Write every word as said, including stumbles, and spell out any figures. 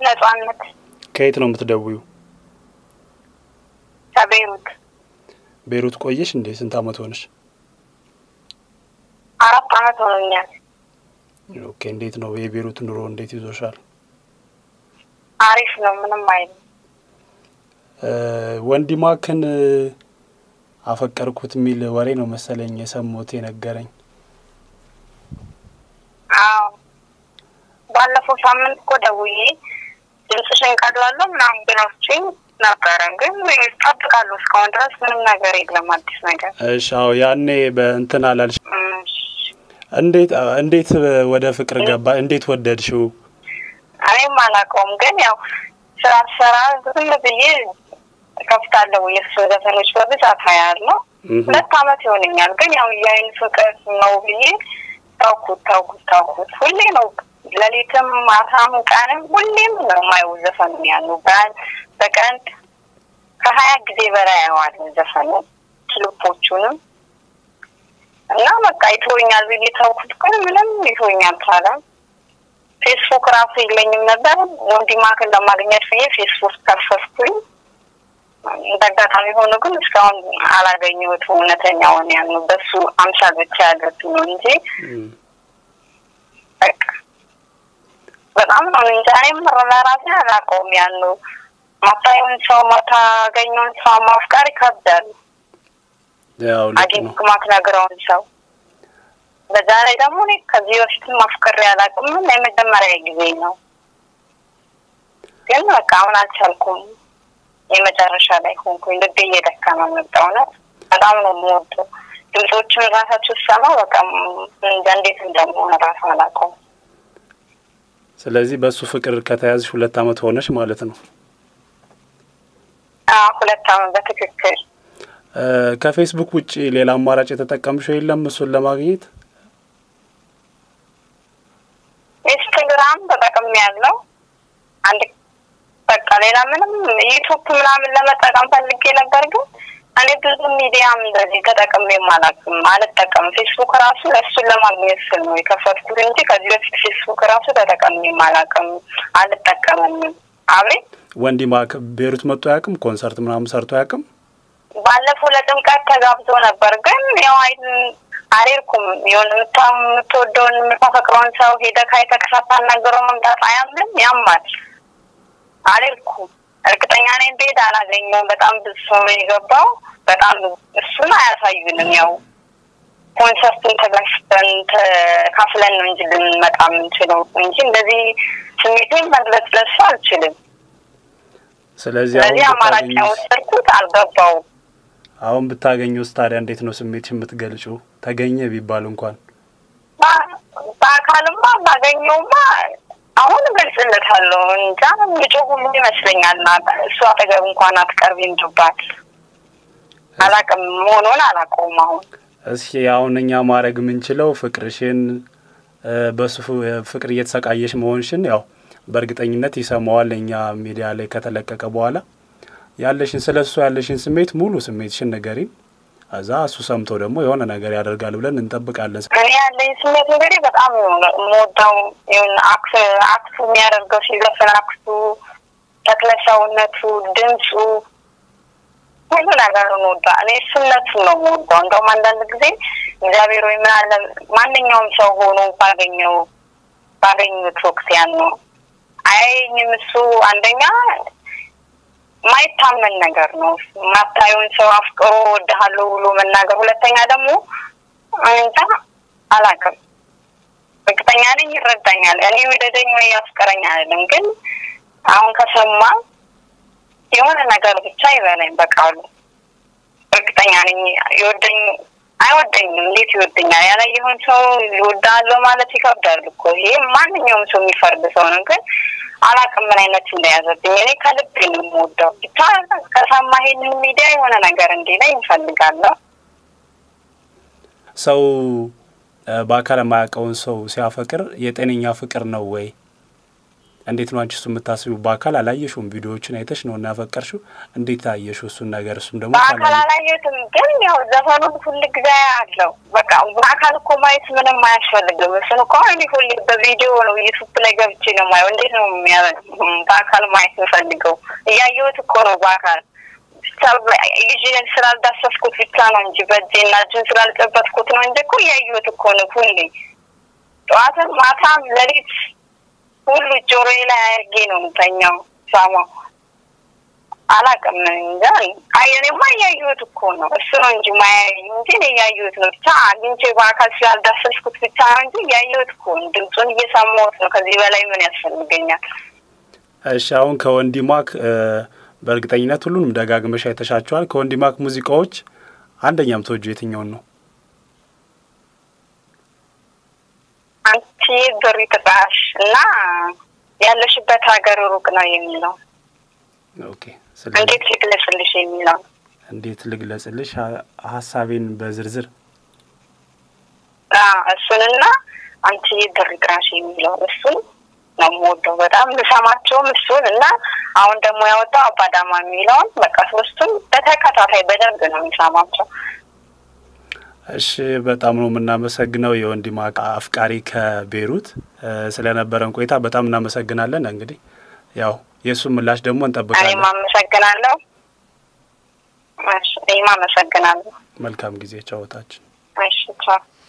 ነጻነት ከየት ነው የምትደውዩ? ከቤሩት። ቤሩት ቆየሽ እንዴ? ስንት አመት ሆነሽ? አራት አመት ሆኖኛል። ኦኬ እንዴት ነው የቤሩት ኑሮ እንዴት ይዞሻል? አሪፍ ነው ምንም አይደል። ወንዲማክን አፈቀርኩት ሚል ወሬ ነው መሰለኝ የሰሞት የነገረኝ። አዎ ባለፈው ሳምንት እኮ ደውዬ ድምጽሽን ቀድላለሁ ምናምን ብለውኝ ነበር ግን ይጣጣቃሉ እስካሁን ድረስ ምንም ነገር የለም አዲስ ነገር። እሺ አዎ ያኔ በእንትን አላልሽ እንዴት እንዴት ወደ ፍቅር ገባ እንዴት ወደድሽው? እኔም አላውቀውም ግን ያው ስራ ስራ ዝም ብዬ ከፍታለሁ የሱ ዘፈኖች በብዛት አያለሁ። ሁለት አመት ይሆነኛል ግን ያው የአይን ፍቅር ነው ብዬ ታውቁት ታውቁት ታውቁት ሁሌ ነው ለሊትም ማታም ቀንም ሁሌም ነው የማየው ዘፈን ያለው በቀን ከሀያ ጊዜ በላይ ያዋል ዘፈኑ ክሊፖቹንም እና በቃ ይቶኛል ብዬ ታውቁት ግን ምንም ይቶኛል ታላ ፌስቡክ ራሱ የለኝም ነበር ወንዲማክን ለማግኘት ብዬ ፌስቡክ ከፈትኩኝ እንደጋጣሚ ሆኖ ግን እስካሁን አላገኘሁትም እውነተኛውን ያን በሱ አምሳል ብቻ ያለብኝ ነው እንጂ በቃ በጣም ነው እንጃይም ለራሴ አላውቀውም ያለው ማታየውን ሰው ማታገኘውን ሰው ማፍቃሪ ከብዳል ያው አዲስ ከማክ ነገራውን ሰው በዛሬ ደግሞ እኔ ከዚህ በፊት ማፍቀር ያላውቅም ለመጀመሪያ ጊዜ ነው ግን በቃ አሁን አልቻልኩም የመጨረሻ ላይ ሆንኩኝ ልቤ እየደከመ መጣው ነው በጣም ነው የምወደው ድምጾቹን ራሳቸው ሰማ በቃ እንዴት እንደሆነ ራሱ አላውቀውም። ስለዚህ በሱ ፍቅር ከተያዝሽ ሁለት አመት ሆነሽ ማለት ነው? አዎ ሁለት አመት በትክክል። ከፌስቡክ ውጪ ሌላ አማራጭ የተጠቀምሽው የለም እሱን ለማግኘት? ኢንስታግራም ተጠቅሜያለሁ አንድ በቃ ሌላ ምንም ዩቲዩብ ምናምን ለመጠቀም ፈልጌ ነበር ግን እኔ ብዙ ሚዲያም እንደዚህ ተጠቅሜ ማላውቅም አልጠቀምም ፌስቡክ ራሱ እሱን ለማግኘት ስል ነው የከፈትኩት እንጂ ከዚህ በፊት ፌስቡክ ራሱ ተጠቅሜ ማላውቅም አልጠቀምም። አብሬ ወንዲማክ ቤሩት መጥቶ ያውቅም ኮንሰርት ምናምን ሰርቶ ያውቅም? ባለፈው ለጥምቀት ተጋብዞ ነበር ግን ያው አሪርኩም የሆነ የምትወደውን የምታፈቅረውን ሰው ሄደህ አይተከሳታና ነገረው መምጣት አያምንም ያማል አሪርኩም እርግጠኛ ነኝ ቤት አላገኘው በጣም ብዙ ሰው የገባው በጣም እሱን አያሳዩንም ያው ኮንሰርቱን ተገፍተን ተካፍለን ነው እንጂ ልንመጣ የምንችለው እንጂ እንደዚህ ስሜቴን መግለጽ ለሱ አልችልም። ስለዚህ አማራጭ ወሰድኩት አልገባው። አሁን ብታገኙስ ታዲያ እንዴት ነው ስሜትሽ የምትገልጪው? ተገኘ ቢባል እንኳን ባካልማ ባገኘውማ አሁን ገልጽለታለሁ እንጃ ልጅው ሁሉ ይመስለኛል እሱ አጠገብ እንኳን አትቀርቢም ዱባል አላቀም ሆኖን አላቀውም። አሁን እስኪ አሁን እኛ ማረግ ምንችለው ፍቅርሽን በሱ ፍቅር እየተሰቃየሽ መሆንሽን ያው በእርግጠኝነት ይሰማዋል እኛ ሚዲያ ላይ ከተለቀቀ በኋላ ያለሽን ስለሱ ያለሽን ስሜት ሙሉ ስሜትሽን ንገሪን አዛ እሱ ሰምቶ ደግሞ የሆነ ነገር ያደርጋል ብለን እንጠብቃለን። እኔ ያለኝ ስሜት እንግዲህ በጣም ሞዳው የሆነ አክስ አክስ የሚያደርገው ሲዘፈን አክሱ ተክለሻውነቱ ድምጹ ሁሉ ነገር ነው ዳ እኔ ስነቱ ነው ሞዳው እንደውም አንዳንድ ጊዜ እግዚአብሔር ወይ ምን አለ ማንኛውም ሰው ሆኖ ባገኘው ባገኘው ቶክሲያን ነው አይኝም እሱ አንደኛ ማይታመን ነገር ነው ማታዩን ሰው አፍቅሮ ወደሃለው ብሎ መናገር ሁለተኛ ደግሞ አንተ አላከም እርግጠኛ ነኝ ይረዳኛል እኔ ወደደኝ ወይ ያስቀረኛ አይደለም ግን አሁን ከሰማ የሆነ ነገር ብቻ ይበለኝ በቃሉ እርግጠኛ ነኝ ይወደኝ አይወደኝም እንዴት ይወደኛል ያላየውን ሰው ይወዳለው ማለት ይከብዳል እኮ ይሄ ማንኛውም ሰው የሚፈርድ ሰው ነው ግን አላቀም ምን አይነት እንደያዘብኝ እኔ ከልብ ነው የምወደው ብቻ ከሰማ ይሄንን ሚዲያ የሆነ ነገር እንዲለኝ እፈልጋለሁ። ሰው በአካል ማያውቀውን ሰው ሲያፈቅር የጤነኛ ፍቅር ነው ወይ? እንዴት ነው አንቺ እሱ የምታስቢው? በአካል አላየሽውም? ቪዲዮዎችን አይተሽ ነው እና ያፈቀርሽው? እንዴት አየሽው እሱን ነገር? እሱም ደግሞ በአካል አላየሁትም፣ ግን ያው ዘፈኑን ሁሉ ጊዜ አለው። በቃ በአካል እኮ ማየት ምንም አያስፈልግም። እሱን እኮ እኔ ሁሉ በቪዲዮ ነው ዩቲዩብ ላይ ገብቼ ነው ማየው። እንዴት ነው በአካል ማየት የምፈልገው? እያየሁት እኮ ነው በአካል ይዤን ስላልዳሰስኩት ብቻ ነው እንጂ በእጄና እጄን ስላልጨበጥኩት ነው እንጂ እኮ እያየሁት እኮ ነው ሁሌ ጠዋትም ማታም ሌሊት ሁሉ ጆሮዬ ላይ አድርጌ ነው የምተኛው። ሳማው አላውቅም እንጃ። እኔማ እያየሁት እኮ ነው እሱ ነው እንጂ ማያየኝ እንጂ እኔ እያየሁት ነው ብቻ አግኝቼ በአካል ስላልዳሰስኩት ብቻ ነው እንጂ እያየሁት እኮ ነው። ድምፁን እየሰማሁት ነው። ከዚህ በላይ ምን ያስፈልገኛል? እሺ አሁን ከወንዲማክ በእርግጠኝነት ሁሉንም ደጋግመሽ አይተሻቸዋል። ከወንዲማክ ሙዚቃዎች አንደኛም ተወጂው የትኛውን ነው? አንቺ ድሪትባሽ እና ያለሽበት ሀገር ሩቅ ነው የሚለው። ኦኬ ስለዚህ እንዴት ልግለጽልሽ የሚለው እንዴት ልግለጽልሽ ሐሳቤን በዝርዝር አዎ እሱንና አንቺ ድሪትባሽ የሚለው እሱን ነው የምወደው በጣም ልሰማቸውም እሱን እና አሁን ደግሞ ያወጣው አባዳማ የሚለውን በቃ ሶስቱን በተከታታይ በደንብ ነው የምሰማቸው። እሺ በጣም ነው የምናመሰግነው የወንዲማክ አፍቃሪ ከቤሩት ስለነበረን ቆይታ በጣም እናመሰግናለን። እንግዲህ ያው የሱ ምላሽ ደግሞ እንጠብቃለን። እኔም አመሰግናለሁ። እሺ እኔም አመሰግናለሁ። መልካም ጊዜ ቻውታችን። እሺ ቻው።